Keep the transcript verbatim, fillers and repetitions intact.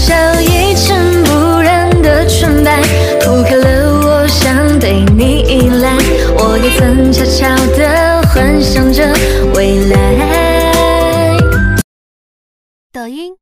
笑一尘不染的纯白，铺开了我想对你依赖，我也曾悄悄地幻想着未来。 抖音。